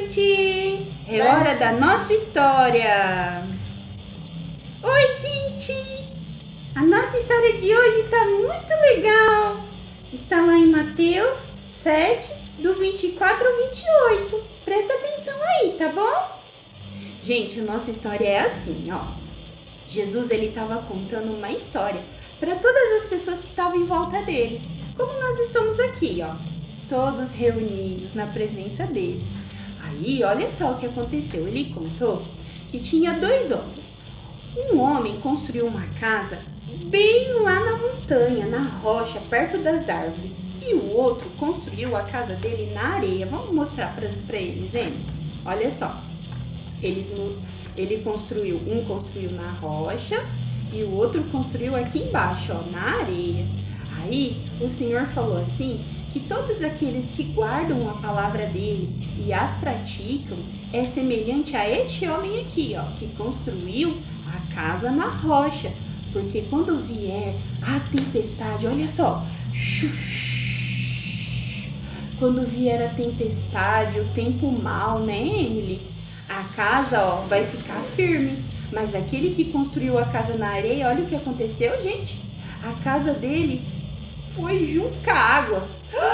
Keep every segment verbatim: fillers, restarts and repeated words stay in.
noite! É hora da nossa história! Oi, gente! A nossa história de hoje tá muito legal! Está lá em Mateus sete, do vinte e quatro ao vinte e oito. Presta atenção aí, tá bom? Gente, a nossa história é assim, ó. Jesus, ele estava contando uma história para todas as pessoas que estavam em volta dele. Como nós estamos aqui, ó. Todos reunidos na presença dele. Aí, olha só o que aconteceu. Ele contou que tinha dois homens. Um homem construiu uma casa bem lá na montanha, na rocha, perto das árvores. E o outro construiu a casa dele na areia. Vamos mostrar para eles, hein? Olha só. Eles, ele construiu, um construiu na rocha e o outro construiu aqui embaixo, ó, na areia. Aí, o Senhor falou assim, que todos aqueles que guardam a palavra dele e as praticam é semelhante a este homem aqui, ó, que construiu a casa na rocha. Porque quando vier a tempestade, olha só, quando vier a tempestade, o tempo mau, né, Emily? A casa, ó, vai ficar firme. Mas aquele que construiu a casa na areia, olha o que aconteceu, gente. A casa dele foi junto com a água.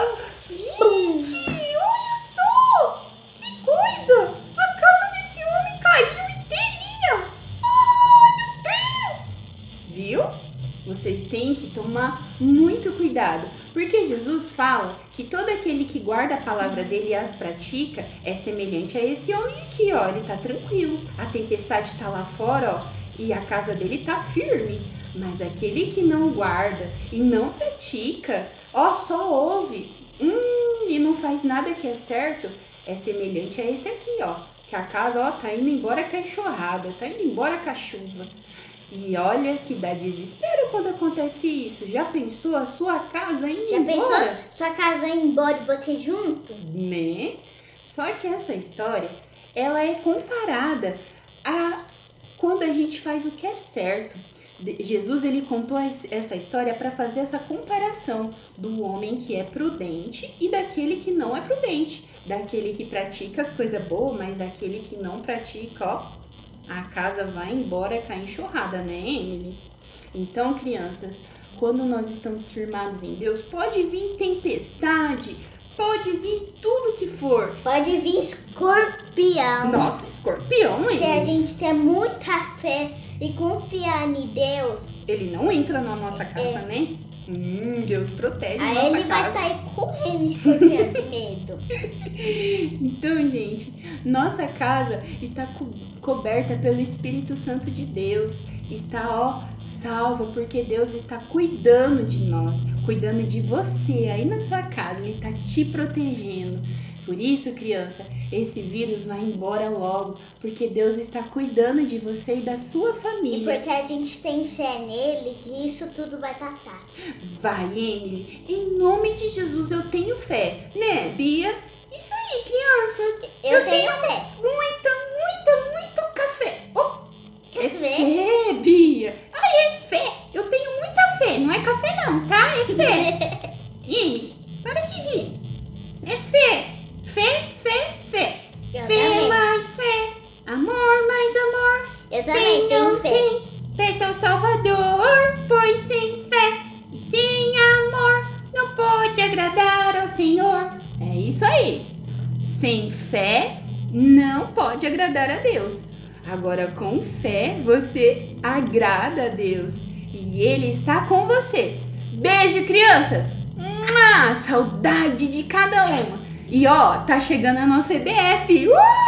Gente, olha só! Que coisa! A casa desse homem caiu inteirinha! Ai, meu Deus! Viu? Vocês têm que tomar muito cuidado, porque Jesus fala que todo aquele que guarda a palavra dele e as pratica é semelhante a esse homem aqui, ó. Ele tá tranquilo, a tempestade tá lá fora, ó, e a casa dele tá firme. Mas aquele que não guarda e não pratica, ó, só ouve, hum, e não faz nada que é certo, é semelhante a esse aqui, ó. Que a casa, ó, tá indo embora com a enxurrada, tá indo embora com a chuva. E olha que dá desespero quando acontece isso. Já pensou a sua casa indo Já embora? Já pensou sua casa indo embora e você junto? Né? Só que essa história, ela é comparada a quando a gente faz o que é certo. Jesus, ele contou essa história para fazer essa comparação do homem que é prudente e daquele que não é prudente. Daquele que pratica as coisas boas, mas daquele que não pratica, ó, a casa vai embora com a enxurrada, né, Emily? Então, crianças, quando nós estamos firmados em Deus, pode vir tempestade, pode vir tudo que for. Pode vir escorpião. Nossa, escorpião, hein? Se a gente ter muita fé e confiar em Deus, ele não entra na nossa casa, é. né? Hum, Deus protege a Aí nossa ele casa. vai sair correndo, escorpião, de medo. Então, gente, nossa casa está co coberta pelo Espírito Santo de Deus. Está, ó, salva, porque Deus está cuidando de nós, cuidando de você aí na sua casa. Ele está te protegendo. Por isso, criança, esse vírus vai embora logo, porque Deus está cuidando de você e da sua família. E porque a gente tem fé nele, que isso tudo vai passar. Vai, Emily. Em nome de Jesus eu tenho fé, né, Bia? Isso aí, crianças. Eu, eu tenho, tenho fé. Muita, muita, muito café. Oh, café? É fé, Bia. Ai, é fé. Eu tenho muita fé. Não é café não, tá? É fé. Emily, para de rir. É fé. Fé, fé, fé. Eu fé também. mais fé. Amor mais amor. Eu também tenho fé. Tem, peça ao Salvador, pois sem fé e sem amor não pode agradar ao Senhor. É isso aí. Sem fé não pode agradar a Deus. Agora com fé você agrada a Deus e Ele está com você. Beijo, crianças. Mua! Saudade de cada uma. E ó, tá chegando a nossa E B F. Uh!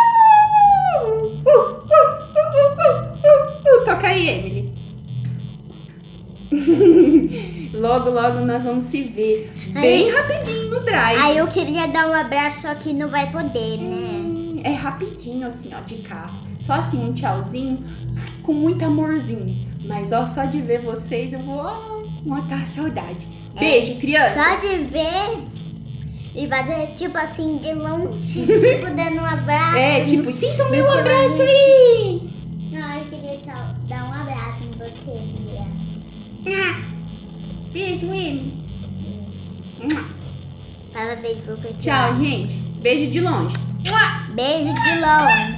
Uh, uh, uh, uh, uh, uh. Toca aí, Emily. Logo, logo nós vamos se ver bem aí, rapidinho no drive. Aí eu queria dar um abraço, só que não vai poder, né? Hum, é rapidinho assim, ó, de carro. Só assim, um tchauzinho, com muito amorzinho. Mas ó, só de ver vocês eu vou ó, matar a saudade. Beijo, é, criança. Só de ver e fazer tipo assim, de longe, tipo dando um abraço. É, tipo, sinta o meu abraço aí. Não, eu queria dar um abraço em você, Bia. Ah, beijo, Emily. Fala beijo pro pessoal. Tchau, gente. Beijo de longe. Mua. Beijo de longe.